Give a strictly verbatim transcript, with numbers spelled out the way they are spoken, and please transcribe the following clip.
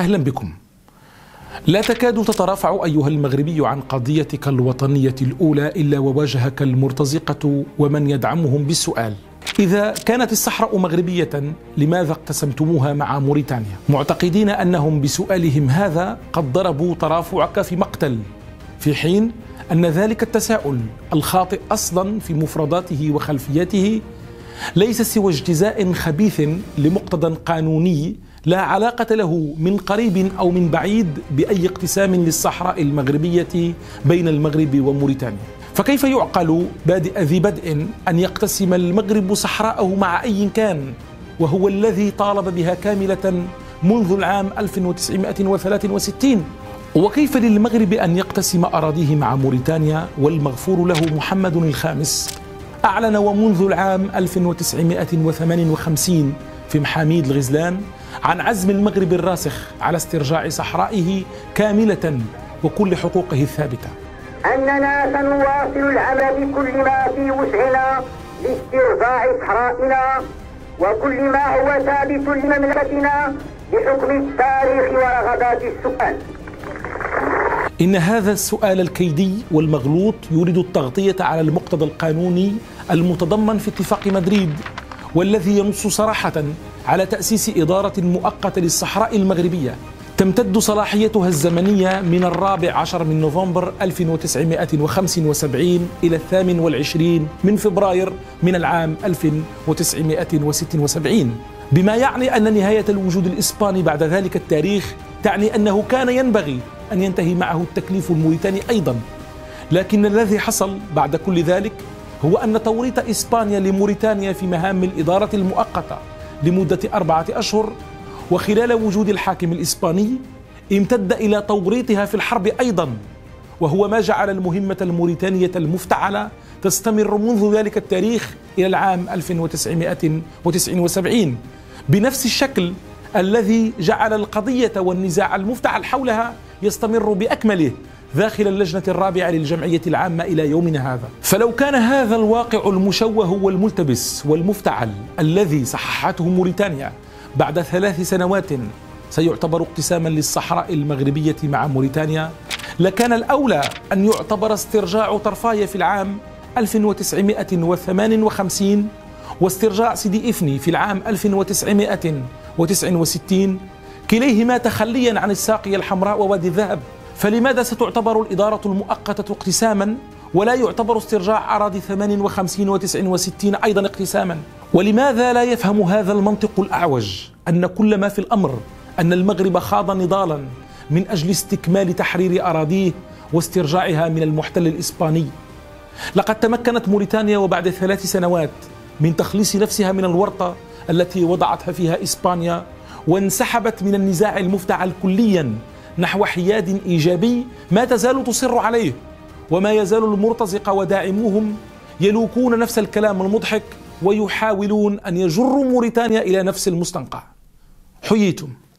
أهلا بكم. لا تكاد تترافع أيها المغربي عن قضيتك الوطنية الأولى إلا وواجهك المرتزقة ومن يدعمهم بالسؤال: إذا كانت الصحراء مغربية لماذا اقتسمتموها مع موريتانيا؟ معتقدين أنهم بسؤالهم هذا قد ضربوا ترافعك في مقتل، في حين أن ذلك التساؤل الخاطئ أصلا في مفرداته وخلفياته ليس سوى اجتزاء خبيث لمقتضى قانوني لا علاقة له من قريب أو من بعيد بأي اقتسام للصحراء المغربية بين المغرب وموريتانيا. فكيف يعقل بادئ ذي بدء أن يقتسم المغرب صحراءه مع أي كان، وهو الذي طالب بها كاملة منذ العام ألف وتسعمائة وثلاثة وستين؟ وكيف للمغرب أن يقتسم أراضيه مع موريتانيا والمغفور له محمد الخامس أعلن ومنذ العام ألف وتسعمائة وثمانية وخمسين في محاميد الغزلان عن عزم المغرب الراسخ على استرجاع صحرائه كاملة وكل حقوقه الثابتة؟ أننا سنواصل العمل بكل ما في وسعنا لاسترجاع صحرائنا وكل ما هو ثابت لمملكتنا بحكم التاريخ ورغبات السكان. إن هذا السؤال الكيدي والمغلوط يريد التغطية على المقتضى القانوني المتضمن في اتفاق مدريد، والذي ينص صراحة على تأسيس إدارة مؤقتة للصحراء المغربية تمتد صلاحيتها الزمنية من الرابع عشر من نوفمبر ألف وتسعمائة وخمسة وسبعين إلى الثامن والعشرين من فبراير من العام ألف وتسعمائة وستة وسبعين، بما يعني أن نهاية الوجود الإسباني بعد ذلك التاريخ تعني أنه كان ينبغي أن ينتهي معه التكليف الموريتاني أيضا. لكن الذي حصل بعد كل ذلك هو أن توريط إسبانيا لموريتانيا في مهام الإدارة المؤقتة لمدة أربعة أشهر وخلال وجود الحاكم الإسباني امتد إلى توريطها في الحرب أيضا، وهو ما جعل المهمة الموريتانية المفتعلة تستمر منذ ذلك التاريخ إلى العام ألف وتسعمائة وتسعة وسبعين بنفس الشكل الذي جعل القضية والنزاع المفتعل حولها يستمر بأكمله داخل اللجنة الرابعة للجمعية العامة إلى يومنا هذا. فلو كان هذا الواقع المشوه والملتبس والمفتعل الذي صححته موريتانيا بعد ثلاث سنوات سيعتبر اقتساما للصحراء المغربية مع موريتانيا، لكان الأولى أن يعتبر استرجاع طرفاي في العام ألف وتسعمائة وثمانية وخمسين واسترجاع سيدي إفني في العام ألف وتسعمائة وتسعة وستين كليهما تخليا عن الساقية الحمراء ووادي الذهب. فلماذا ستعتبر الإدارة المؤقتة اقتساما ولا يعتبر استرجاع أراضي ثمانية وخمسين وتسعة وستين أيضا اقتساما؟ ولماذا لا يفهم هذا المنطق الأعوج أن كل ما في الأمر أن المغرب خاض نضالا من أجل استكمال تحرير أراضيه واسترجاعها من المحتل الإسباني؟ لقد تمكنت موريتانيا وبعد ثلاث سنوات من تخليص نفسها من الورطة التي وضعتها فيها إسبانيا، وانسحبت من النزاع المفتعل كليا نحو حياد إيجابي ما تزال تصر عليه، وما يزال المرتزقة وداعموهم يلوكون نفس الكلام المضحك ويحاولون أن يجروا موريتانيا إلى نفس المستنقع. حييتم.